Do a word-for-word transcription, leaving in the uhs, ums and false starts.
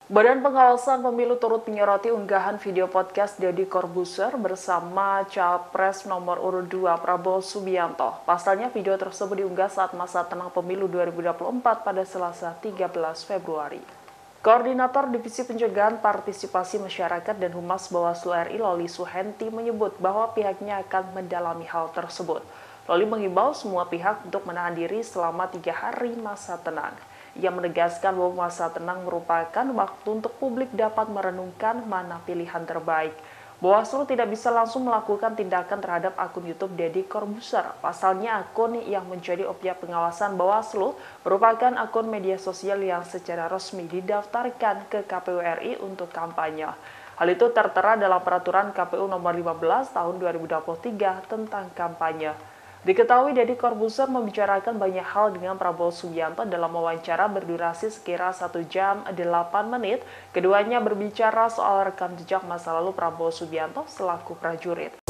Badan Pengawasan Pemilu turut menyoroti unggahan video podcast Deddy Corbuzier bersama Capres nomor urut dua Prabowo Subianto. Pasalnya video tersebut diunggah saat masa tenang pemilu dua ribu dua puluh empat pada Selasa tiga belas Februari. Koordinator Divisi Pencegahan Partisipasi Masyarakat dan Humas Bawaslu R I Loli Suhenti menyebut bahwa pihaknya akan mendalami hal tersebut. Loli mengimbau semua pihak untuk menahan diri selama tiga hari masa tenang. Ia menegaskan bahwa masa tenang merupakan waktu untuk publik dapat merenungkan mana pilihan terbaik. Bawaslu tidak bisa langsung melakukan tindakan terhadap akun YouTube Deddy Corbuzier. Pasalnya akun yang menjadi objek pengawasan Bawaslu merupakan akun media sosial yang secara resmi didaftarkan ke K P U R I untuk kampanye. Hal itu tertera dalam peraturan K P U nomor lima belas tahun dua ribu dua puluh tiga tentang kampanye. Diketahui Deddy Corbuzier membicarakan banyak hal dengan Prabowo Subianto dalam wawancara berdurasi sekira satu jam delapan menit. Keduanya berbicara soal rekam jejak masa lalu Prabowo Subianto selaku prajurit.